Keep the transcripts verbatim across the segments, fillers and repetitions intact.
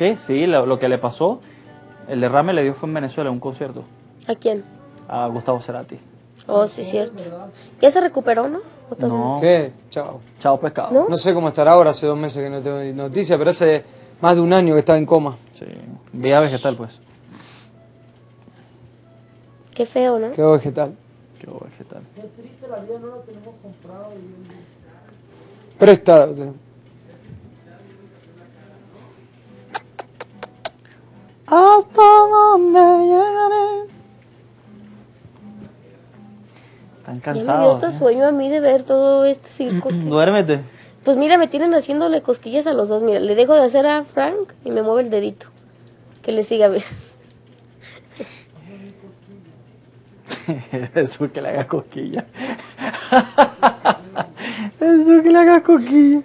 ¿Qué? Sí, lo, lo que le pasó, el derrame le dio fue en Venezuela, en un concierto. ¿A quién? A Gustavo Cerati. Oh, sí, cierto. Ya se recuperó, ¿no? No. ¿Qué? Chao. Chao, pescado. ¿No? No sé cómo estará ahora, hace dos meses que no tengo noticia, pero hace más de un año que estaba en coma. Sí. Vía vegetal, pues. Qué feo, ¿no? Quedó vegetal. Quedó vegetal. Qué triste la vida, no lo tenemos comprado. Y... Prestado. lo tenemos. ¿Hasta dónde llegaré? Están Ya me dio cansados. hasta ¿eh? sueño a mí de ver todo este circo. Duérmete. Pues mira, me tienen haciéndole cosquillas a los dos. Mira, le dejo de hacer a Frank y me mueve el dedito. Que le siga a ver. Eso que le haga cosquilla. Eso que le haga cosquilla.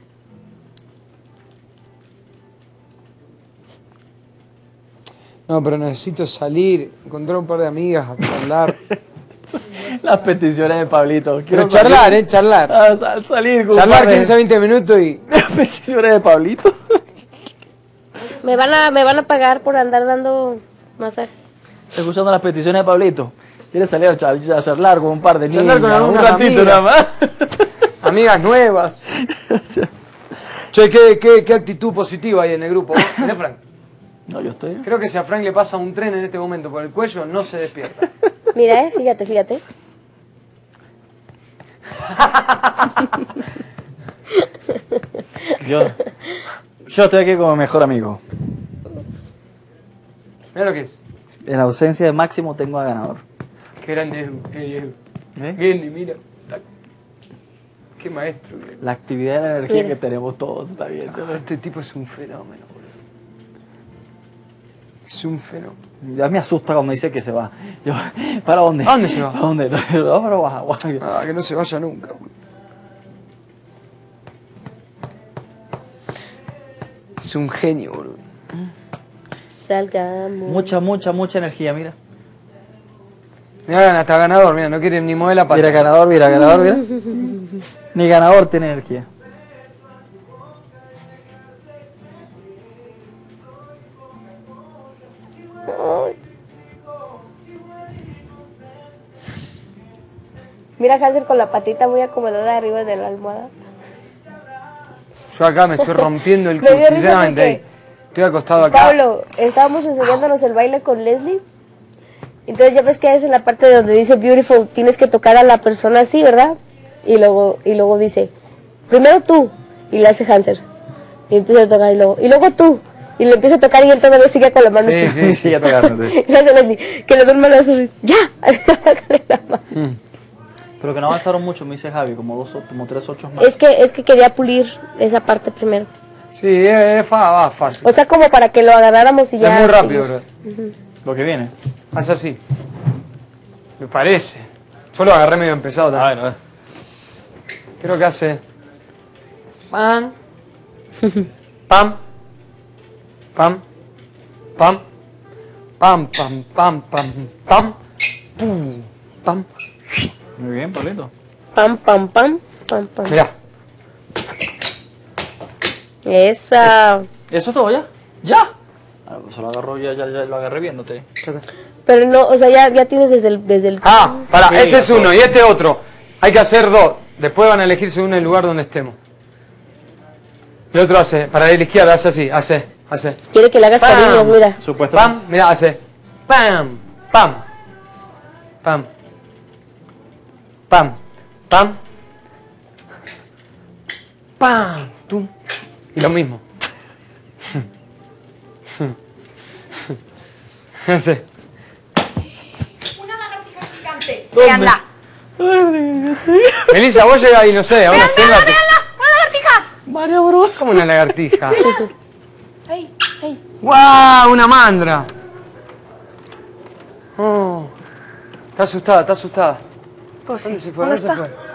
No, pero necesito salir, encontrar un par de amigas, a charlar. Las peticiones de Pablito. Pero Quiero charlar, salir. eh, charlar. Ah, sal- salir con Charlar un par de- quince a veinte minutos y... Las peticiones de Pablito. Me van a, me van a pagar por andar dando masaje. Estoy escuchando las peticiones de Pablito. ¿Quieres salir a, char- a charlar con un par de niños? Charlar con un algunas ratito amigas. nada más. Amigas nuevas. Che, ¿qué, qué, qué actitud positiva hay en el grupo. ¿Vale, Frank? No, yo estoy. Creo que si a Frank le pasa un tren en este momento por el cuello, no se despierta. Mira, eh, fíjate, fíjate. Yo, yo estoy aquí como mejor amigo. Mira lo que es. En ausencia de Máximo tengo a ganador. Qué grande es. eh, ¿Eh? Gendy, mira. Tac. Qué maestro. que- La actividad y la energía Mira. que tenemos todos está bien. Ah, este tipo es un fenómeno, boludo. Es un fenómeno. Ya me asusta cuando dice que se va. Yo, ¿para dónde? ¿A dónde se va? ¿A dónde? No, pero baja, baja. Ah, que no se vaya nunca, boludo. Es un genio, boludo. Salgamos. Mucha, mucha, mucha energía, mira. Mira, hasta ganador, mira, no quiere ni mover la pata. Mira, ganador, mira, ganador, mira. Ni ganador tiene energía. Mira a Hansel con la patita muy acomodada arriba de la almohada. Yo acá me estoy rompiendo el Me culo, dio risa sinceramente. porque- ahí. Estoy acostado acá. Pablo, estábamos enseñándonos el baile con Leslie. Entonces ya ves que es en la parte donde dice beautiful, tienes que tocar a la persona así, ¿verdad? Y luego, y luego dice, primero tú, y le hace Hansel. Y empieza a tocar y luego, y luego tú. Y le empieza a tocar y él todavía sigue con la mano Sí, así. sí, Sigue tocando. sí. Y le hace Leslie, que le da un manazo y dice, ¡ya! Bájale la mano. Pero que no avanzaron mucho, me dice Javi, como dos, o- como tres ocho más. Es que, es que quería pulir esa parte primero. Sí, es, es fa- va fácil. O sea, como para que lo agarráramos y ya. es muy rápido, y- bro. Lo que viene. Haz así. Me parece. Yo lo agarré medio empezado A también. ver, a ver. Creo que hace. Pam. Pam. Pam. Pam. Pam, pam, pam, pam, pam. Pum. Pam. Muy bien, Pablito. Pam, pam, pam, pam, pam. Mirá. Esa. ¿Eso es todo ya? ¿Ya? Ah, pues se lo agarró, ya, ya, ya lo agarré viéndote. Pero no, o sea, ya, ya tienes desde el, desde el. Ah, pará, Sí, ese es todo. uno y este otro. Hay que hacer dos. Después van a elegir según el lugar donde estemos. El otro hace, para la izquierda, hace así, hace, hace. Quiere que le hagas Pam. cariños, mira. Supuestamente. Pam, mira, hace. Pam, pam, pam, pam, pam, pam, tum. Y lo mismo. Hace. Una lagartija gigante. Veanla. Melissa, vos llegás ahí, no sé, a una Veanla, selva. veanla, que- veanla. Una lagartija. María Bros. Como una lagartija. Ahí, ahí. ¡Guau! ¡Una mandra! Oh. Está asustada, está asustada. Pues sí. ¿Dónde se fue? ¿Dónde ¿Dónde se está? fue?